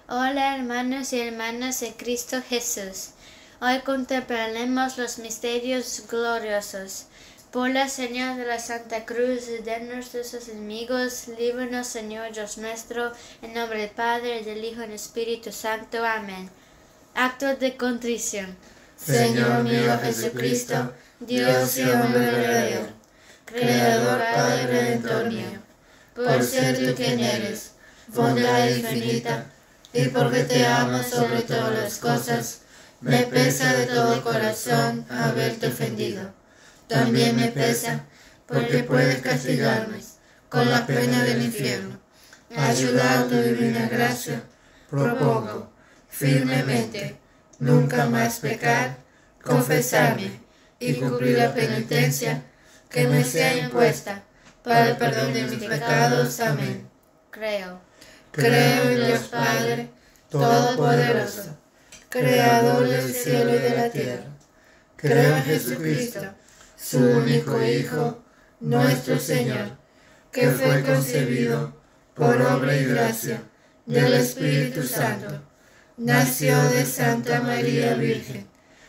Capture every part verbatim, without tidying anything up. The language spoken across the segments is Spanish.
Hola hermanos y hermanas en Cristo Jesús. Hoy contemplaremos los misterios gloriosos. Por la señal de la Santa Cruz de nuestros enemigos, líbranos Señor Dios nuestro, en nombre del Padre, del Hijo y del Espíritu Santo. Amén. Acto de contrición. Señor mío Jesucristo, Dios y hombre verdadero, Creador, Padre Redentor mío, por ser tú quien eres, bondad infinita, y porque te amo sobre todas las cosas, me pesa de todo corazón haberte ofendido. También me pesa porque puedes castigarme con la pena del infierno. Ayudado tu divina gracia, propongo firmemente nunca más pecar, confesarme y cumplir la penitencia que me sea impuesta para el perdón de mis pecados. Amén. Creo. Creo en Dios Padre Todopoderoso, Creador del cielo y de la tierra. Creo en Jesucristo, su único Hijo, nuestro Señor, que fue concebido por obra y gracia del Espíritu Santo. Nació de Santa María Virgen,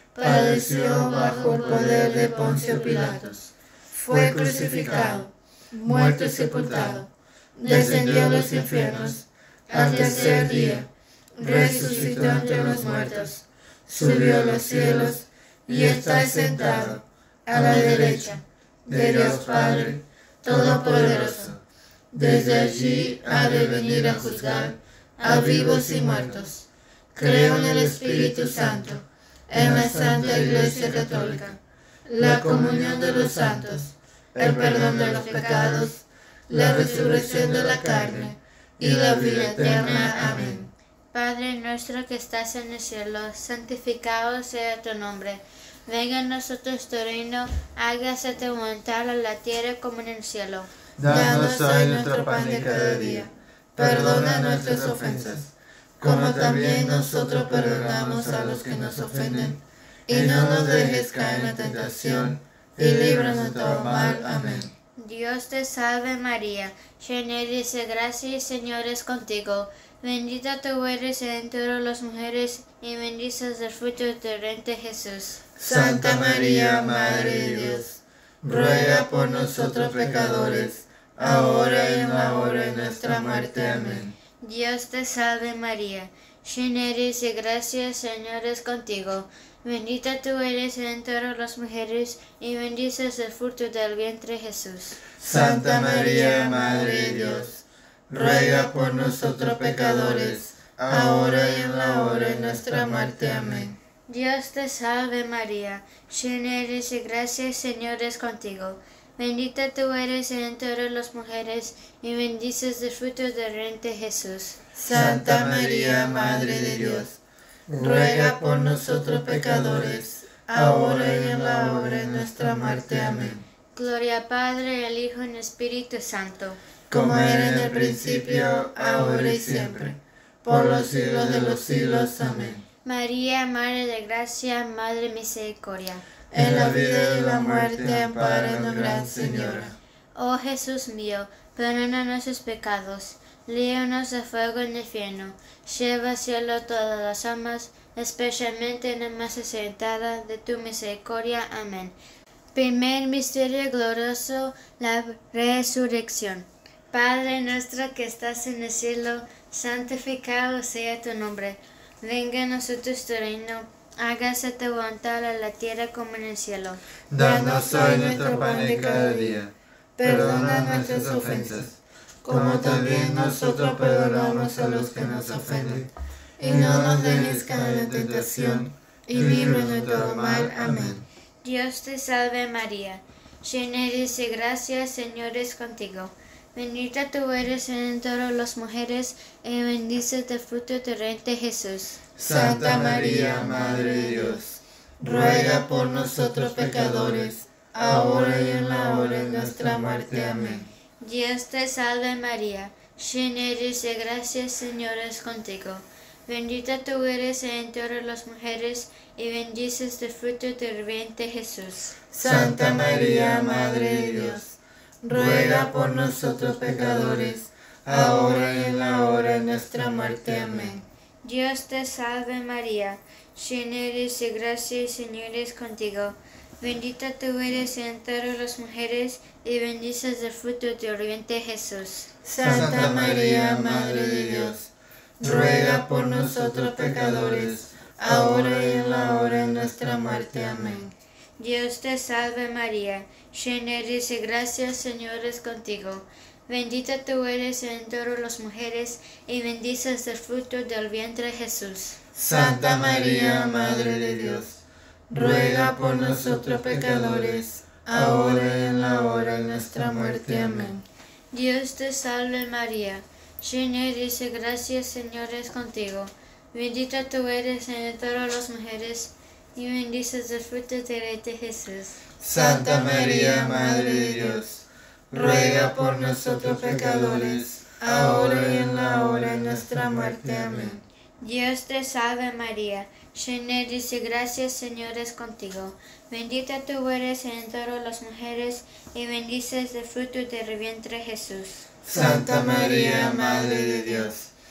padeció bajo el poder de Poncio Pilatos, fue crucificado, muerto y sepultado, descendió a los infiernos, al tercer día resucitó entre los muertos, subió a los cielos y está sentado a la derecha de Dios Padre Todopoderoso. Desde allí ha de venir a juzgar a vivos y muertos. Creo en el Espíritu Santo, en la Santa Iglesia Católica, la comunión de los santos, el perdón de los pecados, la resurrección de la carne y la vida eterna. Amén. Padre nuestro que estás en el cielo, santificado sea tu nombre. Venga a nosotros tu reino, hágase tu voluntad en la tierra como en el cielo. Danos hoy nuestro pan de cada día. Perdona nuestras ofensas, como también nosotros perdonamos a los que nos ofenden. Y no nos dejes caer en la tentación, y líbranos de todo mal. Amén. Dios te salve María, llena eres de gracia, el Señor es contigo. Bendita tú eres entre todas las mujeres, y bendito es el fruto de tu vientre Jesús. Santa María, Madre de Dios, ruega por nosotros pecadores, ahora y en la hora de nuestra muerte. Amén. Dios te salve María, llena eres de gracia, el Señor es contigo. Bendita tú eres entre todas las mujeres, y bendito es el fruto del vientre Jesús. Santa María, Madre de Dios, ruega por nosotros pecadores, ahora y en la hora de nuestra muerte. Amén. Dios te salve María, llena eres de gracia, el Señor es contigo. Bendita tú eres entre todas las mujeres, y bendito es el fruto del vientre Jesús. Santa María, Madre de Dios, ruega por nosotros pecadores, ahora y en la hora de nuestra muerte. Amén. Gloria al Padre, al Hijo y al Espíritu Santo, como era en el principio, ahora y siempre, por los siglos de los siglos. Amén. María, Madre de Gracia, Madre de Misericordia, en la vida y en la muerte, ampáranos, Gran Señora. Oh Jesús mío, perdona nuestros pecados, líbranos del fuego en el infierno, lleva al cielo todas las almas, especialmente en la más necesitada de tu misericordia. Amén. Primer misterio glorioso, la resurrección. Padre nuestro que estás en el cielo, santificado sea tu nombre. Venga a nosotros tu reino, hágase tu voluntad en la tierra como en el cielo. Danos hoy nuestro pan de cada día. Perdona nuestras ofensas, como también nosotros perdonamos a los que nos ofenden. Y no nos dejes caer en tentación, y líbranos de todo mal. Amén. Dios te salve María, llena eres de gracia, el Señor es contigo. Bendita tú eres entre todas las mujeres, y bendito es el fruto de tu vientre Jesús. Santa María, Madre de Dios, ruega por nosotros pecadores, ahora y en la hora de nuestra muerte. Amén. Dios te salve María, llena eres de gracia, el Señor es contigo. Bendita tú eres entre todas las mujeres, y bendito es el fruto de tu vientre Jesús. Santa María, Madre de Dios, ruega por nosotros pecadores, ahora y en la hora de nuestra muerte. Amén. Dios te salve María, llena eres de gracia, el Señor es contigo. Bendita tú eres entre todas las mujeres, y bendito es el fruto de tu vientre Jesús. Santa María, Madre de Dios, ruega por nosotros pecadores, ahora y en la hora de nuestra muerte. Amén. Dios te salve María, llena eres de gracia, el Señor es contigo. Bendita tú eres entre todas las mujeres, y bendito es el fruto del vientre Jesús. Santa María, Madre de Dios, ruega por nosotros pecadores, ahora y en la hora de nuestra muerte. Amén. Dios te salve María, llena eres de gracia, el Señor es contigo. Bendita tú eres entre todas las mujeres, y bendito es el fruto de tu vientre Jesús. Santa María, Madre de Dios, ruega por nosotros pecadores, ahora y en la hora de nuestra muerte. Amén. Dios te salve María, llena eres de gracia, el Señor es contigo. Bendita tú eres entre todas las mujeres, y bendito es el fruto de tu vientre Jesús. Santa María, Madre de Dios,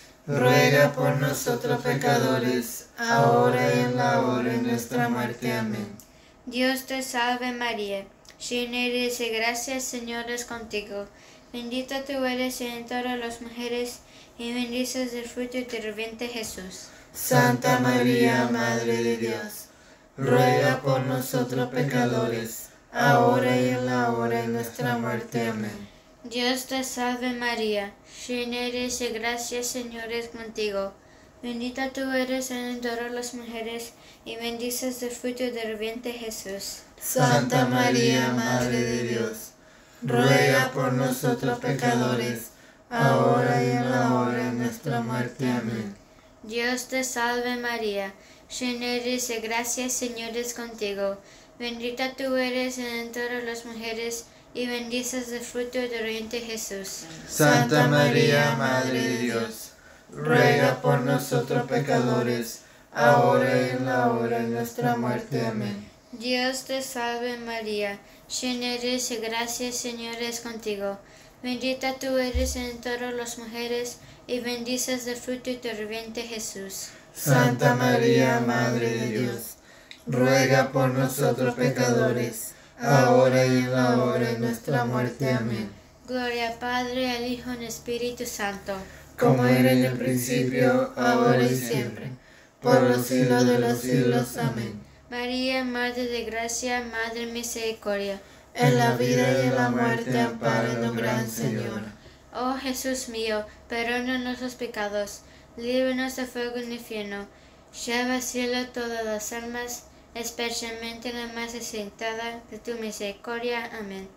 ruega por nosotros pecadores, ahora y en la hora de nuestra muerte. Amén. Dios te salve María, llena eres de gracia, el Señor es contigo. Bendita tú eres entre todas las mujeres, y bendito es el fruto de tu vientre Jesús. Santa María, Madre de Dios, ruega por nosotros pecadores, ahora y en la hora de nuestra muerte. Amén. Dios te salve María, llena eres de gracia, el Señor es contigo. Bendita tú eres entre todas las mujeres, y bendito es el fruto de tu vientre Jesús. Santa María, Madre de Dios, ruega por nosotros pecadores, ahora y en la hora de nuestra muerte. Amén. Dios te salve María, llena eres de gracia, el Señor es contigo. Bendita tú eres entre todas las mujeres, y bendito es el fruto de tu vientre Jesús. Santa María, Madre de Dios, ruega por nosotros pecadores, ahora y en la hora de nuestra muerte. Amén. Dios te salve María, llena eres de gracia, el Señor es contigo. Bendita tú eres entre todas las mujeres, y bendito es el fruto de tu vientre Jesús. Santa María, Madre de Dios, ruega por nosotros pecadores, ahora y en la hora de nuestra muerte. Amén. Gloria al Padre, al Hijo y al Espíritu Santo, como era en el principio, ahora y siempre, por los siglos de los siglos. Amén. María, Madre de Gracia, Madre de Misericordia, en la vida y en la muerte, ampáranos, Gran Señora. Oh Jesús mío, perdona nuestros pecados, líbranos del fuego del infierno, lleva al cielo todas las almas, especialmente la más necesitada de tu misericordia. Amén.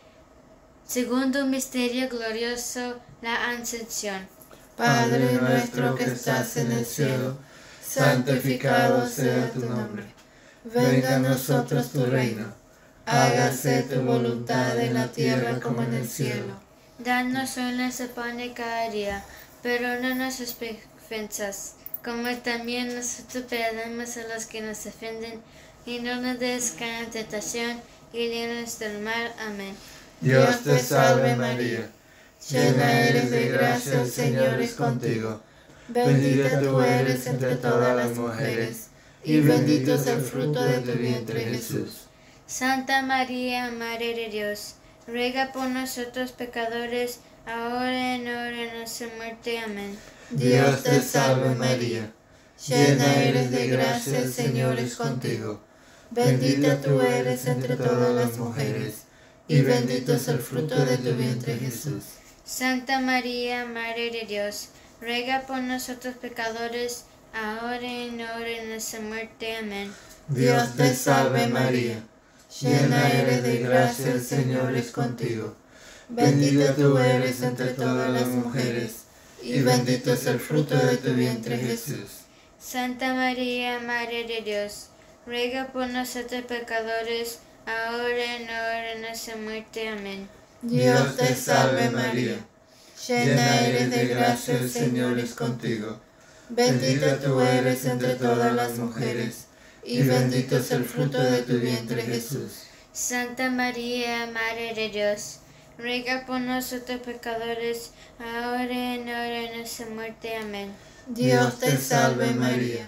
Segundo misterio glorioso, la Ascensión. Padre nuestro que estás en el cielo, santificado sea tu nombre. Venga a nosotros tu reino. Hágase tu voluntad en la tierra como en el cielo. Danos hoy nuestro pan de cada día, perdona nuestras ofensas, como también nosotros perdonamos a los que nos ofenden, y no nos dejes caer en tentación, y líbranos del mal. Amén. Dios te salve María, llena eres de gracia, el Señor es contigo. Bendita tú eres entre todas las mujeres, y bendito es el fruto de tu vientre Jesús. Santa María, Madre de Dios, ruega por nosotros pecadores, ahora y en la hora de nuestra muerte. Amén. Dios te salve María, llena eres de gracia, el Señor es contigo. Bendita tú eres entre todas las mujeres, y bendito es el fruto de tu vientre Jesús. Santa María, Madre de Dios, ruega por nosotros pecadores, ahora y en la hora de nuestra muerte. Amén. Dios te salve María, llena eres de gracia, el Señor es contigo. Bendita tú eres entre todas las mujeres, y bendito es el fruto de tu vientre Jesús. Santa María, Madre de Dios, ruega por nosotros pecadores, ahora y en la hora de nuestra muerte. Amén. Dios te salve María, llena eres de gracia, el Señor es contigo. Bendita tú eres entre todas las mujeres, y bendito es el fruto de tu vientre Jesús. Santa María, Madre de Dios, ruega por nosotros pecadores, ahora y en la hora de nuestra muerte. Amén. Dios te salve María,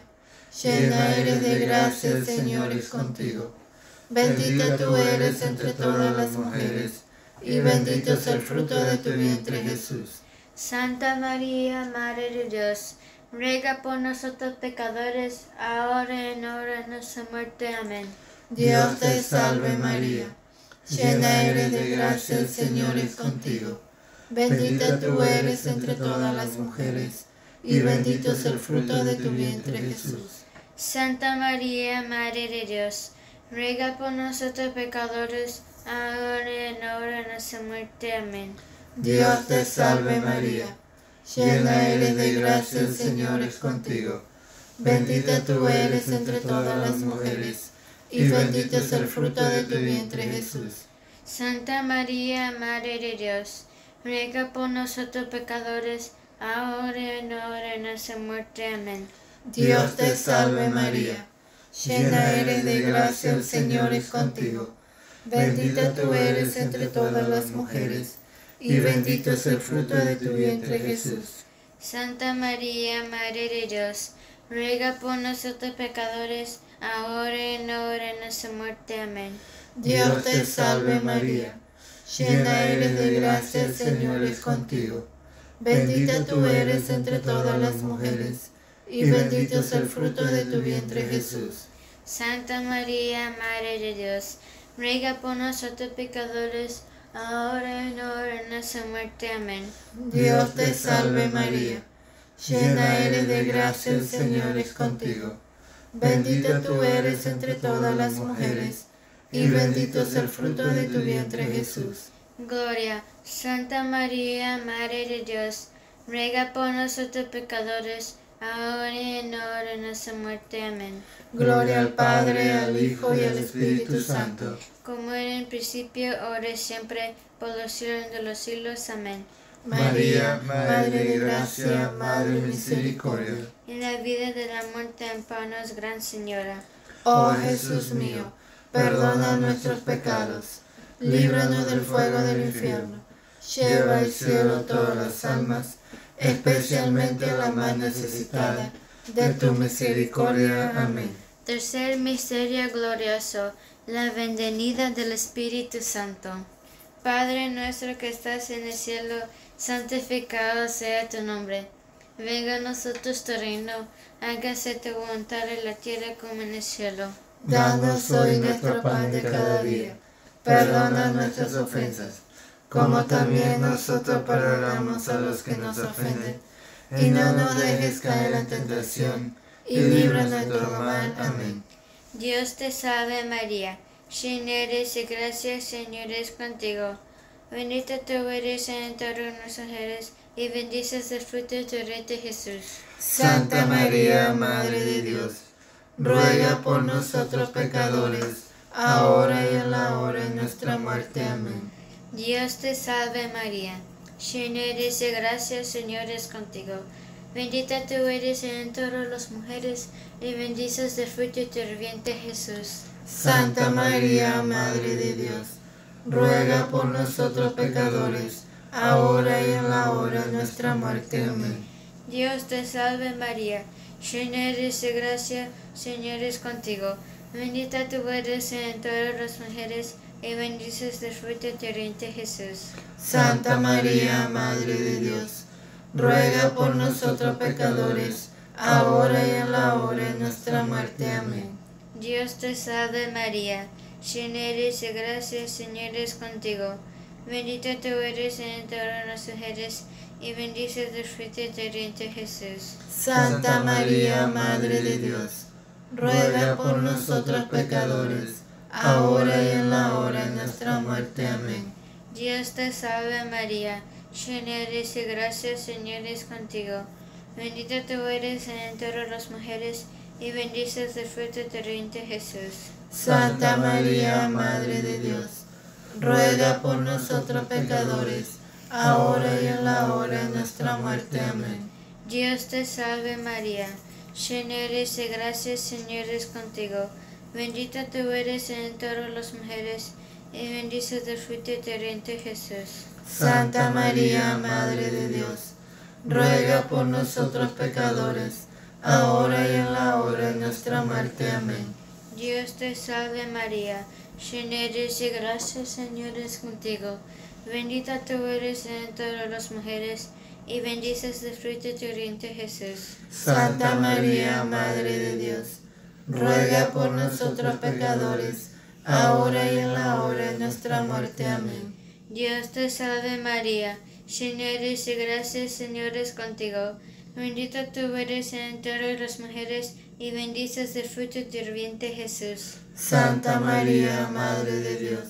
llena eres de gracia, el Señor es contigo. Bendita tú eres entre todas las mujeres, y bendito es el fruto de tu vientre Jesús. Santa María, Madre de Dios, ruega por nosotros pecadores, ahora y en la hora de nuestra muerte. Amén. Dios te salve María, llena eres de gracia, el Señor es contigo. Bendita tú eres entre todas las mujeres, y bendito es el fruto de tu vientre Jesús. Santa María, Madre de Dios, ruega por nosotros pecadores, ahora y en la hora de nuestra muerte. Amén. Dios te salve María, llena eres de gracia, el Señor es contigo. Bendita tú eres entre todas las mujeres, y bendito es el fruto de tu vientre Jesús. Santa María, Madre de Dios, ruega por nosotros pecadores, ahora y en la hora de nuestra muerte. Amén. Dios te salve María, llena eres de gracia, el Señor es contigo. Bendita tú eres entre todas las mujeres, y bendito es el fruto de tu vientre Jesús. Santa María, Madre de Dios, ruega por nosotros pecadores, ahora y en la hora de nuestra muerte. Amén. Dios te salve María, llena eres de gracia, el Señor es contigo. Bendita tú eres entre todas las mujeres, y bendito es el fruto de tu vientre Jesús. Santa María, Madre de Dios, ruega por nosotros pecadores, ahora y en la hora de nuestra muerte. Amén. Dios te salve María, llena eres de gracia, el Señor es contigo. Bendita tú eres entre todas las mujeres, y bendito es el fruto de tu vientre Jesús. Gloria. Santa María, Madre de Dios, ruega por nosotros pecadores, ahora y en la hora de nuestra muerte. Amén. Gloria al Padre, al Hijo y al Espíritu Santo, como era en principio, ahora y siempre, por los siglos de los siglos. Amén. María, Madre de gracia, Madre de misericordia, En la vida y de la muerte, amparanos, Gran Señora. oh Jesús mío, perdona nuestros pecados, líbranos del fuego del infierno, lleva al cielo todas las almas, especialmente a la más necesitada de tu misericordia. Amén. Tercer misterio glorioso, la venida del Espíritu Santo. Padre nuestro que estás en el cielo, santificado sea tu nombre. Venga a nosotros tu reino, hágase tu voluntad en la tierra como en el cielo. Danos hoy nuestro pan de cada día. Perdona nuestras ofensas, como también nosotros perdonamos a los que nos ofenden. Y no nos dejes caer en tentación, y líbranos de todo mal. Amén. Dios te salve María, llena eres de gracia, el Señor es contigo. Bendita tú eres entre todas las mujeres, y bendito es el fruto de tu vientre Jesús. Santa María, Madre de Dios, ruega por nosotros pecadores, ahora y en la hora de nuestra muerte. Amén. Dios te salve María, llena eres de gracia, el Señor es contigo. Bendita tú eres entre todas las mujeres, y bendito es el fruto de tu vientre Jesús. Santa María, Madre de Dios, ruega por nosotros pecadores, ahora y en la hora de nuestra muerte. Amén. Dios te salve María, llena eres de gracia, el Señor es contigo. Bendita tú eres entre todas las mujeres, y bendito es el fruto de tu vientre Jesús. Santa María, Madre de Dios, ruega por nosotros pecadores, ahora y en la hora de nuestra muerte. Amén. Dios te salve María, llena eres de gracia, el Señor es contigo. Bendita tú eres entre todas las mujeres, y bendito es el fruto de tu vientre Jesús. Santa María, Madre de Dios, ruega por nosotros pecadores, ahora y en la hora de nuestra muerte. Amén. Dios te salve María, llena eres de gracia, el Señor es contigo. Bendita tú eres entre todas las mujeres, y bendito es el fruto de tu vientre Jesús. Santa María, Madre de Dios, ruega por nosotros pecadores, ahora y en la hora de nuestra muerte. Amén. Dios te salve María, llena eres de gracia, el Señor es contigo. Bendita tú eres entre todas las mujeres, y bendito es el fruto de tu vientre Jesús. Santa María, Madre de Dios, ruega por nosotros pecadores, ahora y en la hora de nuestra muerte. Amén. Dios te salve María, llena eres de gracia, Señor es contigo. Bendita tú eres entre todas las mujeres, y bendito es el fruto de tu vientre Jesús. Santa María, Madre de Dios, ruega por nosotros pecadores, ahora y en la hora de nuestra muerte. Amén. Dios te salve María, llena eres de gracia, Señor es contigo. Bendita tú eres entre todas las mujeres, y bendito es el fruto de tu vientre Jesús. Santa María, Madre de Dios,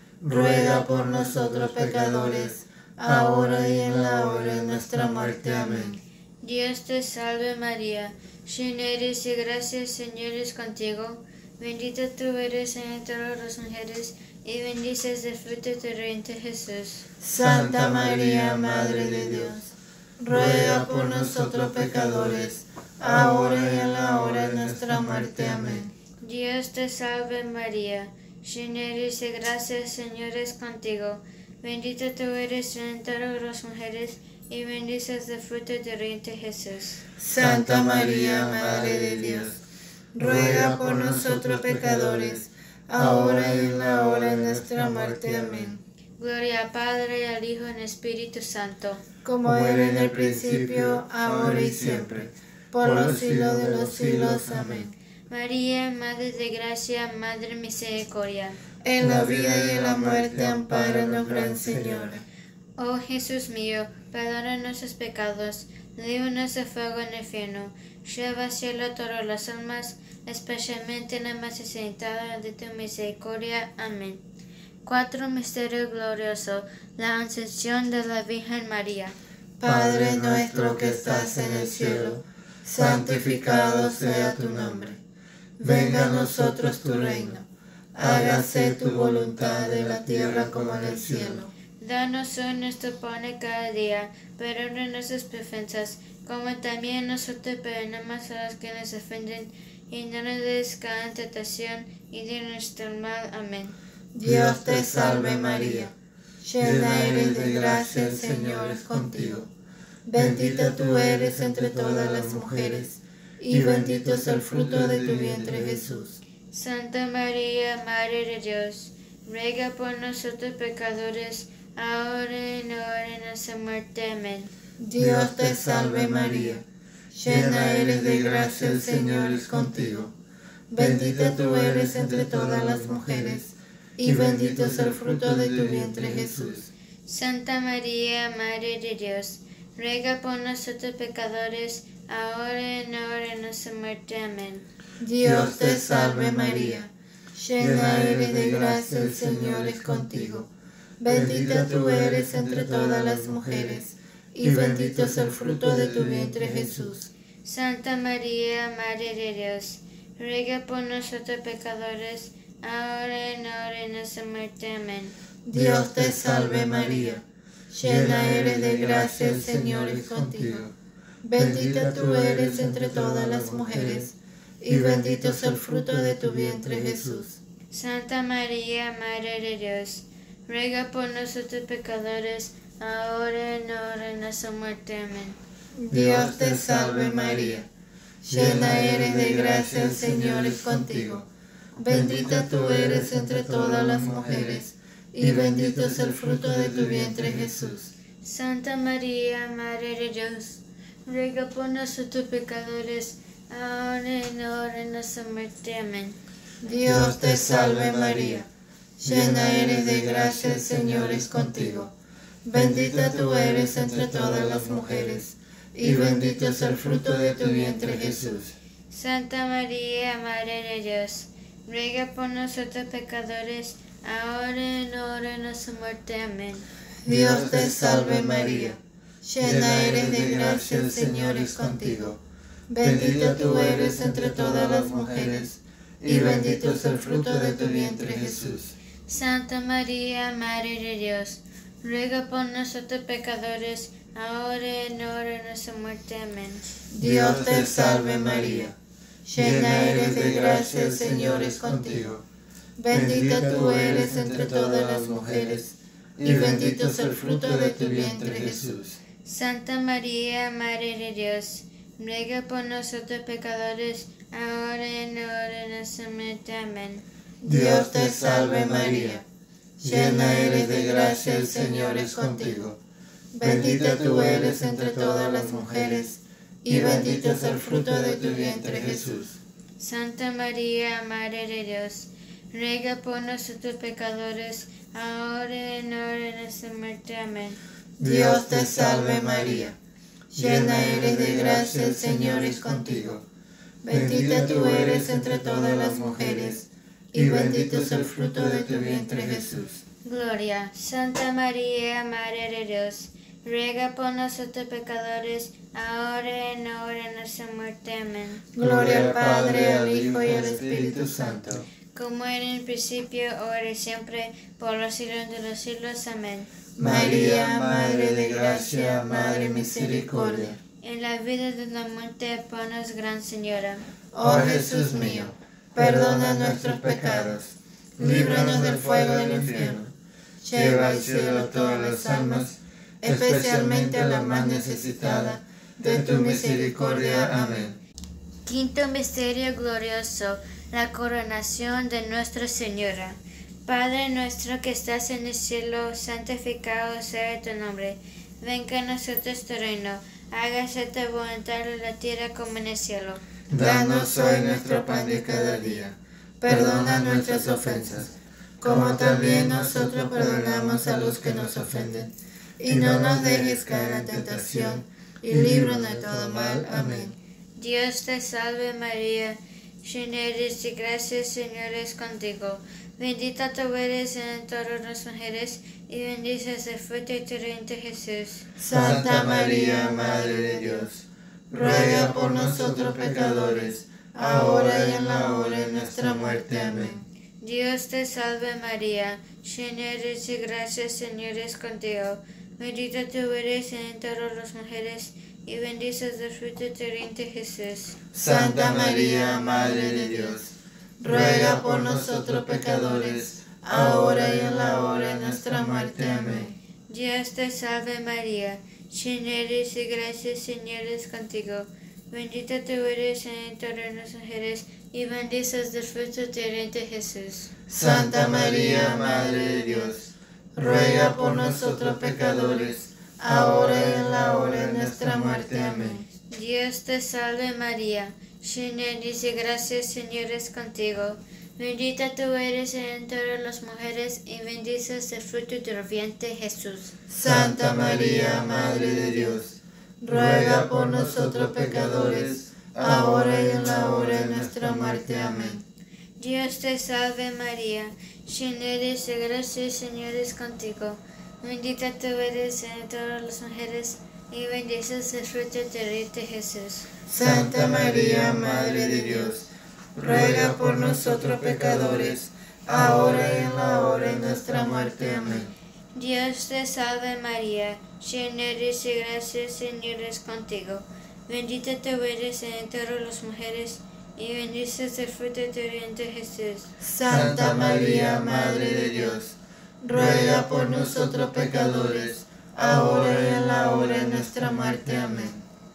ruega por nosotros pecadores, ahora y en la hora de nuestra muerte. Amén. Dios te salve María, llena eres de gracia, Señor es contigo. Bendita tú eres entre todas las mujeres, y bendito es el fruto de tu vientre Jesús. Santa María, Madre de Dios, ruega por nosotros pecadores, ahora y en la hora de nuestra muerte. Amén. Dios te salve María, llena eres de gracia, Señor es contigo. Bendita tú eres entre todas las mujeres, y bendito es el fruto de tu vientre Jesús. Santa María, Madre de Dios, ruega por nosotros pecadores, ahora y en la hora de nuestra muerte. Amén. Gloria al Padre, y al Hijo, y al Espíritu Santo. Como era en el principio, ahora y siempre, por los siglos de los siglos. Amén. María, Madre de Gracia, Madre de Misericordia. En la vida y en la muerte, ampáranos, Gran Señora. Oh Jesús mío, perdona nuestros pecados, líbranos del fuego en el infierno, lleva al cielo a todas las almas, especialmente en la más necesitada de tu misericordia. Amén. Cuatro Misterio glorioso, la Ascensión de la Virgen María. Padre nuestro que estás en el cielo, santificado sea tu nombre. Venga a nosotros tu reino. Hágase tu voluntad en la tierra como en el cielo. Danos hoy nuestro pan de cada día, perdona nuestras ofensas, como también nosotros perdonamos a los que nos ofenden, y no nos dejes caer en tentación, y líbranos del mal. Amén. Dios te salve María, llena eres de gracia, el Señor es contigo. Bendita tú eres entre todas las mujeres, y bendito es el fruto de tu vientre Jesús. Santa María, Madre de Dios, ruega por nosotros pecadores, ahora y en la hora de nuestra muerte. Amén. Dios te salve María, llena eres de gracia, el Señor es contigo. Bendita tú eres entre todas las mujeres, y bendito es el fruto de tu vientre Jesús. Santa María, Madre de Dios, ruega por nosotros pecadores, ahora y en la hora de nuestra muerte. Amén. Dios te salve María, llena eres de gracia, el Señor es contigo. Bendita tú eres entre todas las mujeres, y bendito es el fruto de tu vientre Jesús. Santa María, Madre de Dios, ruega por nosotros pecadores, ahora y en la hora de nuestra muerte. Amén. Dios te salve María, llena eres de gracia, el Señor es contigo. Bendita tú eres entre todas las mujeres, y bendito es el fruto de tu vientre Jesús. Santa María, Madre de Dios, ruega por nosotros pecadores, ahora y en la hora de nuestra muerte. Amén. Dios te salve María, llena eres de gracia, el Señor es contigo. Bendita tú eres entre todas las mujeres, y bendito es el fruto de tu vientre Jesús. Santa María, Madre de Dios, ruega por nosotros pecadores, ahora y en la hora de nuestra muerte. Amén. Dios te salve María, llena eres de gracia, el Señor es contigo. Bendita tú eres entre todas las mujeres, y bendito es el fruto de tu vientre Jesús. Santa María, Madre de Dios, ruega por nosotros pecadores, ahora y en la hora de nuestra muerte. Amén. Dios te salve María, llena eres de gracia, el Señor es contigo. Bendita tú eres entre todas las mujeres, y bendito es el fruto de tu vientre Jesús. Santa María, Madre de Dios, ruega por nosotros pecadores, ahora y en la hora de nuestra muerte. Amén. Dios te salve María, llena eres de gracia, el Señor es contigo. Bendita tú eres entre todas las mujeres, y bendito es el fruto de tu vientre Jesús. Santa María, Madre de Dios, ruega por nosotros pecadores, ahora y en la hora de nuestra muerte. Amén. Dios te salve María, llena eres de gracia, el Señor es contigo. Bendita tú eres entre todas las mujeres, y bendito es el fruto de tu vientre Jesús. Santa María, Madre de Dios, ruega por nosotros pecadores, ahora y en la hora de nuestra muerte. Amén. Dios te salve María, llena eres de gracia, el Señor es contigo. Bendita tú eres entre todas las mujeres, y bendito es el fruto de tu vientre Jesús. Gloria. Santa María, Madre de Dios, ruega por nosotros pecadores, ahora y en la hora de nuestra muerte. Amén. Gloria al Padre, al Hijo y al Espíritu Santo, como era en el principio, ahora y siempre, por los siglos de los siglos. Amén. María, Madre de gracia, Madre misericordia, en la vida y en la muerte, ponnos, Gran Señora. Oh Jesús mío, perdona nuestros pecados, líbranos del fuego del infierno, lleva al cielo todas las almas, especialmente a la más necesitada de tu misericordia. Amén. Quinto misterio glorioso, la coronación de Nuestra Señora. Padre nuestro que estás en el cielo, santificado sea tu nombre. Venga a nosotros tu reino, hágase tu voluntad en la tierra como en el cielo. Danos hoy nuestro pan de cada día. Perdona nuestras ofensas, como también nosotros perdonamos a los que nos ofenden. Y no nos dejes caer en la tentación, y líbranos de todo mal. Amén. Dios te salve María, llena eres de gracia, el Señor es contigo. Bendita tú eres entre todas las mujeres, y bendito es el fruto de tu vientre Jesús. Santa María, Madre de Dios, ruega por nosotros pecadores, ahora y en la hora de nuestra muerte. Amén. Dios te salve María, llena eres de gracia, el Señor es contigo. Bendita tú eres entre todas las mujeres, y bendito es el fruto de tu vientre Jesús. Santa María, Madre de Dios, ruega por nosotros pecadores, ahora y en la hora de nuestra muerte. Amén. Dios te salve María, llena eres de gracia, el Señor es contigo. Bendita tú eres entre todas las mujeres, y bendito es el fruto de tu vientre Jesús. Santa María, Madre de Dios, ruega por nosotros pecadores, ahora y en la hora de nuestra muerte. Amén. Dios te salve María, llena eres de gracia, el Señor es contigo. Bendita tú eres entre todas las mujeres, y bendito es el fruto de tu vientre Jesús. Santa María, Madre de Dios, ruega por nosotros pecadores, ahora y en la hora de nuestra muerte. Amén. Dios te salve María, llena eres de gracia, el Señor es contigo. Bendita tú eres entre todas las mujeres, y bendito es el fruto de tu vientre Jesús. Santa María, Madre de Dios, ruega por nosotros pecadores, ahora y en la hora de nuestra muerte. Amén. Dios te salve María, llena eres de gracia, el Señor es contigo. Bendita tú eres entre todas las mujeres, y bendito es el fruto de tu vientre Jesús. Santa María, Madre de Dios, ruega por nosotros pecadores, ahora y en la hora de nuestra muerte. Amén.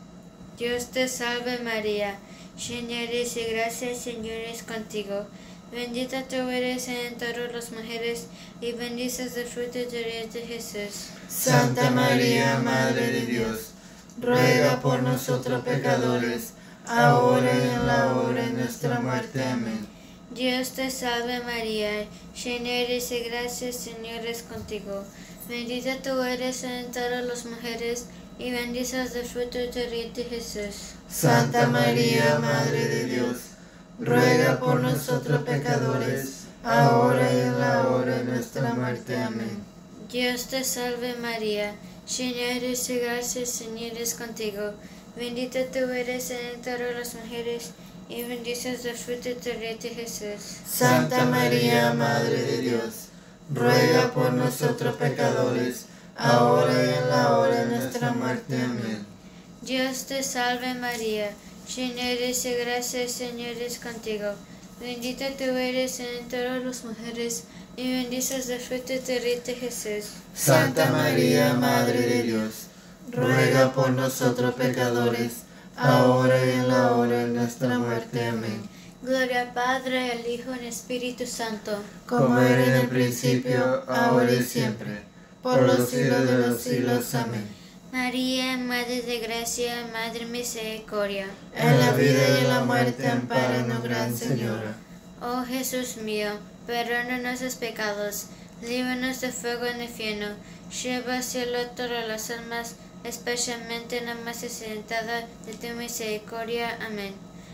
Dios te salve María, llena eres de gracia, el Señor es contigo. Bendita tú eres entre todas las mujeres, y bendito es el fruto de tu vientre Jesús. Santa María, Madre de Dios, ruega por nosotros pecadores, ahora y en la hora de nuestra muerte. Amén. Dios te salve María, llena eres de gracia, el Señor es contigo. Bendita tú eres entre todas las mujeres, y bendito es el fruto de tu vientre Jesús. Santa María, Madre de Dios, ruega por nosotros pecadores, ahora y en la hora de nuestra muerte. Amén. Dios te salve María, llena eres de gracia, el Señor es contigo. Bendita tú eres entre todas las mujeres, y bendito es el fruto de tu vientre Jesús. Santa María, Madre de Dios, ruega por nosotros pecadores, ahora y en la hora de nuestra muerte. Amén. Dios te salve María, llena eres de gracia, el Señor es contigo. Bendita tú eres entre todas las mujeres, y bendito es el fruto de tu vientre Jesús. Santa María, Madre de Dios, ruega por nosotros pecadores, ahora y en la hora de nuestra muerte. Amén. Gloria al Padre, al Hijo y al Espíritu Santo, como era en el principio, ahora y siempre, por los siglos de los siglos. Amén. María, Madre de Gracia, Madre de Misericordia, en la vida y en la muerte, ampáranos, Gran Señora. Oh Jesús mío, perdona nuestros pecados, líbranos del fuego del infierno, lleva al cielo todas las almas, especialmente la más necesitada de tu misericordia. Amén.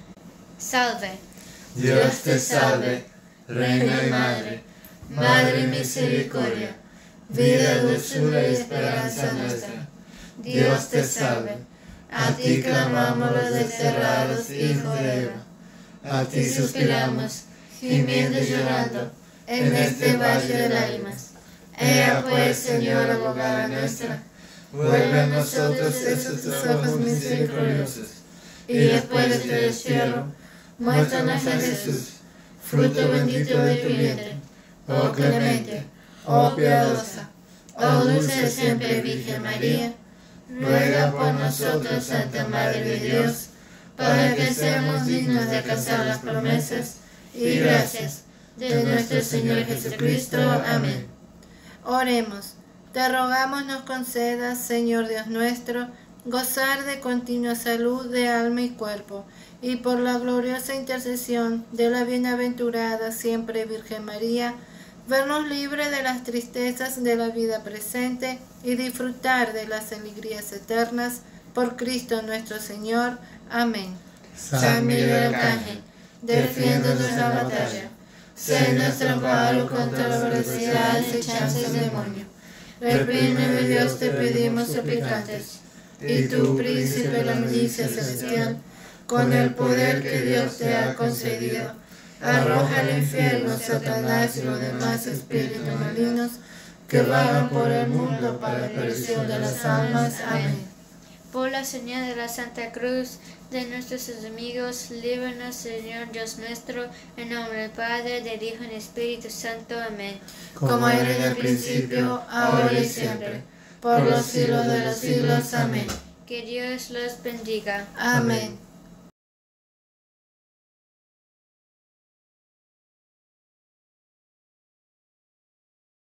Salve. Dios te salve, Reina y Madre, Madre y Misericordia, vida, dulzura y esperanza nuestra. Dios te salve, a ti clamamos los desterrados hijos de Eva, a ti suspiramos, gimiendo y llorando, en este valle de lágrimas. Ea pues, Señora abogada nuestra, vuelve a nosotros esos tus ojos misericordiosos, y después de este destierro, muéstranos a Jesús, fruto bendito de tu vientre. Oh clemente, oh piadosa, oh dulce siempre Virgen María, ruega por nosotros, Santa Madre de Dios, para que seamos dignos de alcanzar las promesas y gracias de nuestro Señor Jesucristo. Amén. Oremos. Te rogamos nos concedas, Señor Dios nuestro, gozar de continua salud de alma y cuerpo, y por la gloriosa intercesión de la bienaventurada siempre Virgen María, vernos libres de las tristezas de la vida presente y disfrutar de las alegrías eternas, por Cristo nuestro Señor. Amén. San Miguel Arcángel, defiéndonos en la batalla, sé nuestro amparo contra la adversidad y chances del demonio. Reprime, Dios, te pedimos suplicantes, y tú, príncipe de la milicia celestial, con el poder que Dios te ha concedido, arroja al infierno a Satanás y los demás espíritus malignos que vagan por el mundo para la perdición de las almas. Amén. Por la señal de la Santa Cruz de nuestros enemigos, líbranos, Señor Dios nuestro, en nombre del Padre, del Hijo y del Espíritu Santo. Amén. Como era en el principio, ahora y siempre, por los siglos de los siglos. Amén. Que Dios los bendiga. Amén.